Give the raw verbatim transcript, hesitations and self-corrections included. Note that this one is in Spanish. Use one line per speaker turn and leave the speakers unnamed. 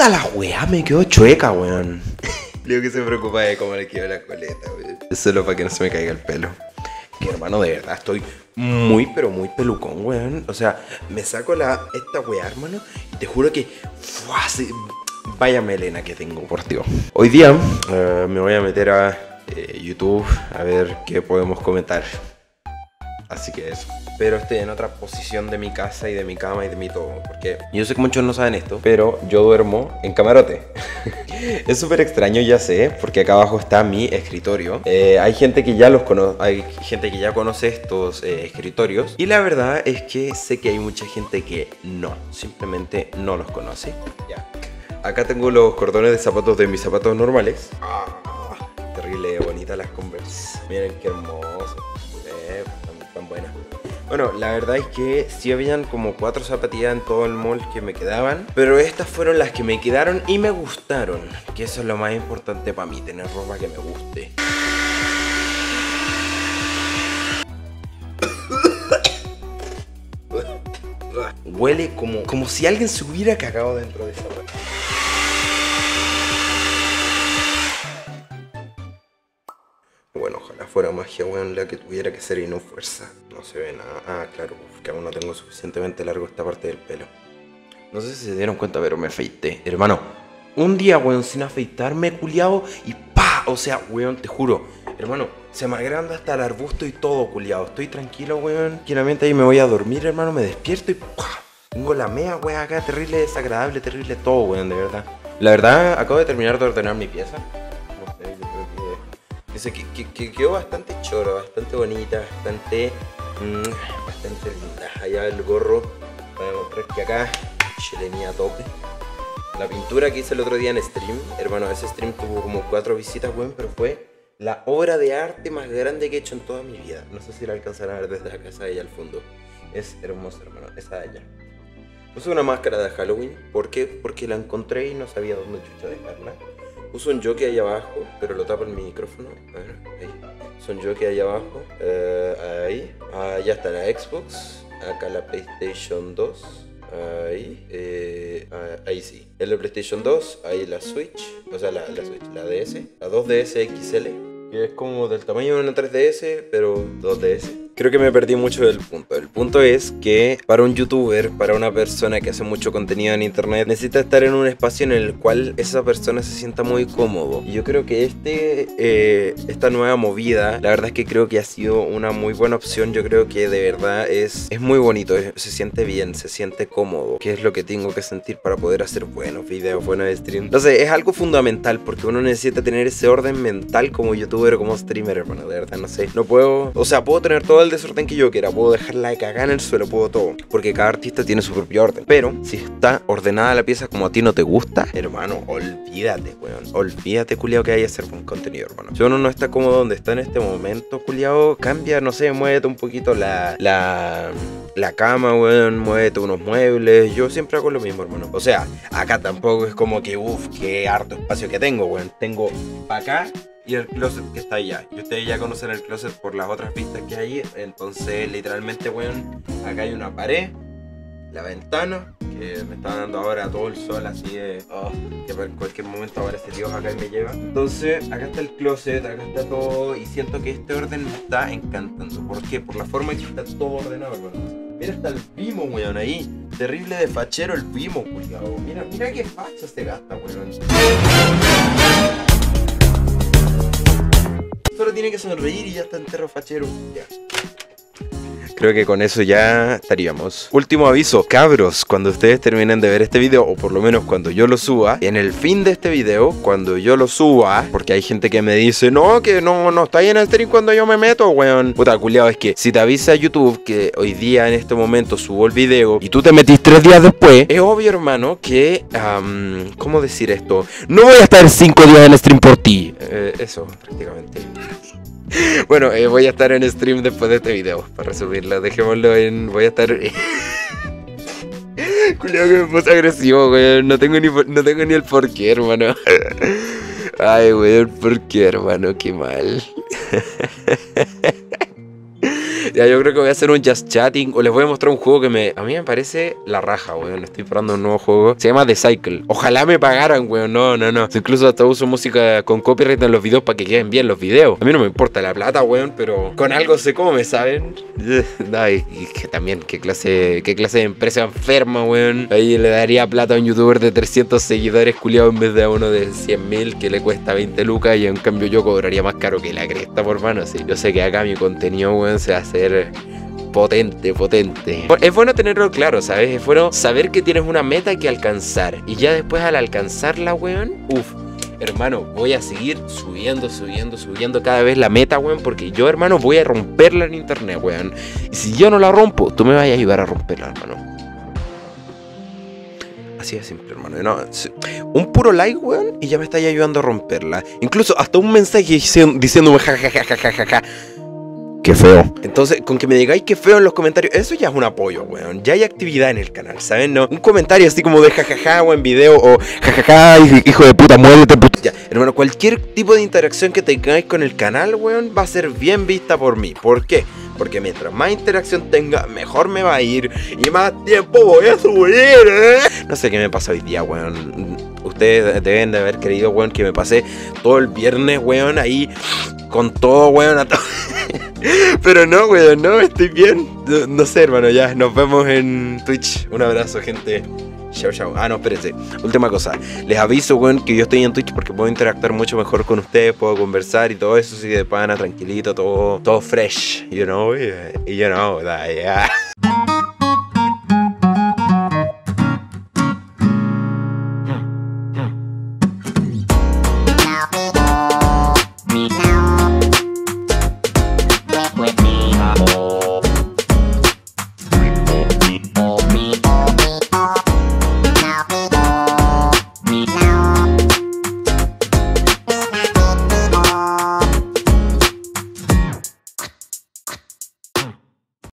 Puta la weá, me quedó chueca, weón. Creo que se preocupa de cómo le quedó la coleta, weón. Solo para que no se me caiga el pelo. Que hermano, de verdad, estoy muy, pero muy pelucón, weón. O sea, me saco la esta weá, hermano, y te juro que... ¡fua! Se, vaya melena que tengo, por Dios. Hoy día uh, me voy a meter a eh, YouTube a ver qué podemos comentar. Así que eso. Pero estoy en otra posición de mi casa y de mi cama y de mi todo. Porque yo sé que muchos no saben esto, pero yo duermo en camarote. Es súper extraño, ya sé, porque acá abajo está mi escritorio. Eh, hay gente que ya los conoce, hay gente que ya conoce estos eh, escritorios. Y la verdad es que sé que hay mucha gente que no, simplemente no los conoce. Ya. Acá tengo los cordones de zapatos de mis zapatos normales. Ah, terrible, bonita las Converse. Miren qué hermoso. Eh, tan, tan buena. Bueno, la verdad es que sí habían como cuatro zapatillas en todo el mall que me quedaban, pero estas fueron las que me quedaron y me gustaron, que eso es lo más importante para mí, tener ropa que me guste. Huele como, como si alguien se hubiera cagado dentro de esa ropa. Bueno, ojalá fuera magia, weón, la que tuviera que ser y no fuerza. No se ve nada. Ah, claro, porque aún no tengo suficientemente largo esta parte del pelo. No sé si se dieron cuenta, pero me afeité. Hermano, un día, weón, sin afeitarme, culiado, y pa, o sea, weón, te juro, hermano, se me agranda hasta el arbusto y todo, culiado. Estoy tranquilo, weón. Tranquilamente ahí me voy a dormir, hermano, me despierto y pa, tengo la mea, weón, acá, terrible, desagradable, terrible, todo, weón, de verdad. La verdad, acabo de terminar de ordenar mi pieza. Dice que, que, que quedó bastante choro, bastante bonita, bastante, mmm, bastante linda. Allá el gorro, voy a mostrar que acá, chilenía a tope. La pintura que hice el otro día en stream, hermano, ese stream tuvo como cuatro visitas, weón, pero fue la obra de arte más grande que he hecho en toda mi vida. No sé si la alcanzarán a ver desde la casa de allá al fondo. Es hermosa, hermano, esa de allá. Puse una máscara de Halloween, ¿por qué? Porque la encontré y no sabía dónde chucha dejarla. Puso un jockey ahí abajo, pero lo tapa el micrófono. A ver, ahí. Puso un jockey ahí abajo. Uh, ahí. Allá está la Xbox. Acá la PlayStation dos. Ahí. Eh, uh, ahí sí. En la PlayStation dos, ahí la Switch. O sea, la, la Switch, la D S. La dos D S X L. Que es como del tamaño de una tres D S, pero dos D S. Creo que me perdí mucho del punto. El punto es que para un youtuber, para una persona que hace mucho contenido en internet, necesita estar en un espacio en el cual esa persona se sienta muy cómodo. Y yo creo que este, eh, esta nueva movida, la verdad es que creo que ha sido una muy buena opción. Yo creo que de verdad es, es muy bonito, se siente bien, se siente cómodo. ¿Qué es lo que tengo que sentir para poder hacer buenos videos, buenos streams? Entonces es algo fundamental porque uno necesita tener ese orden mental como youtuber o como streamer, hermano. De verdad, no sé, no puedo, o sea, puedo tener todo el desorden que yo quiera, puedo dejarla de cagar en el suelo, puedo todo, porque cada artista tiene su propio orden. Pero si está ordenada la pieza como a ti no te gusta, hermano, olvídate, weón, olvídate, culiao, que hay que hacer buen contenido, hermano. Si uno no está cómodo donde está en este momento, culiao, cambia, no sé, muévete un poquito la la, la cama, weón, muévete unos muebles. Yo siempre hago lo mismo, hermano. O sea, acá tampoco es como que, uff, qué harto espacio que tengo, weón. Tengo para acá y el closet que está allá. Y ustedes ya conocen el closet por las otras vistas que hay. Entonces, literalmente, weón, acá hay una pared, la ventana, que me está dando ahora todo el sol, así de... Oh, que en cualquier momento aparece Dios acá y me lleva. Entonces, acá está el closet, acá está todo. Y siento que este orden me está encantando. ¿Por qué? Por la forma en que está todo ordenado, hermano. Mira, está el Vimo, weón, ahí. Terrible de fachero el Vimo, cuidado. Mira, mira qué facha se gasta, weón. Solo tiene que sonreír y ya está entero fachero. Ya. Creo que con eso ya estaríamos. Último aviso, cabros, cuando ustedes terminen de ver este video, o por lo menos cuando yo lo suba, en el fin de este video, cuando yo lo suba, porque hay gente que me dice, no, que no, no está ahí en el stream cuando yo me meto, weón. Puta, culiao, es que si te avisa YouTube que hoy día en este momento subo el video y tú te metís tres días después, es obvio, hermano, que, um, ¿cómo decir esto? No voy a estar cinco días en stream por ti. Eh, eso, prácticamente. Bueno, eh, voy a estar en stream después de este video. Para resumirlo, dejémoslo en... Voy a estar... Culiao, que me puse agresivo, güey. No tengo ni, no tengo ni el porqué, hermano. Ay, güey, el porqué, hermano. Qué mal. Ya, yo creo que voy a hacer un just chatting o les voy a mostrar un juego que me a mí me parece la raja, weón. Estoy probando un nuevo juego. Se llama The Cycle. Ojalá me pagaran, weón. No, no, no. Incluso hasta uso música con copyright en los videos para que queden bien los videos. A mí no me importa la plata, weón, pero con algo se come, ¿saben? Ay, y que también, qué clase, qué clase de empresa enferma, weón. Ahí le daría plata a un youtuber de trescientos seguidores culiado en vez de a uno de cien mil que le cuesta veinte lucas y en cambio yo cobraría más caro que la cresta, por mano. Sí, yo sé que acá mi contenido, weón, se va a hacer potente, potente. Es bueno tenerlo claro, ¿sabes? Es bueno saber que tienes una meta que alcanzar y ya después al alcanzarla, weón, uff, hermano, voy a seguir subiendo, subiendo, subiendo cada vez la meta, weón, porque yo, hermano, voy a romperla en internet, weón. Y si yo no la rompo, tú me vas a ayudar a romperla, hermano. Así de simple, hermano. No, un puro like, weón, y ya me estáis ayudando a romperla. Incluso hasta un mensaje diciéndome jajajajajaja. Qué feo. Entonces, con que me digáis que feo en los comentarios, eso ya es un apoyo, weón. Ya hay actividad en el canal, ¿saben? No, un comentario así como de jajaja o en video o jajaja, hijo de puta, muévete, puta. Ya, hermano, cualquier tipo de interacción que tengáis con el canal, weón, va a ser bien vista por mí. ¿Por qué? Porque mientras más interacción tenga, mejor me va a ir y más tiempo voy a subir, ¿eh? No sé qué me pasa hoy día, weón. Ustedes deben de haber querido, weón, que me pasé todo el viernes, weón, ahí con todo, weón, a todo. Pero no, weón, no, estoy bien. No, no sé, hermano, ya, nos vemos en Twitch. Un abrazo, gente. Chao, chao. Ah, no, espérense. Última cosa. Les aviso, weón, que yo estoy en Twitch porque puedo interactuar mucho mejor con ustedes, puedo conversar y todo eso, así de pana, tranquilito, todo, todo fresh, you know, y, you know, that, yeah.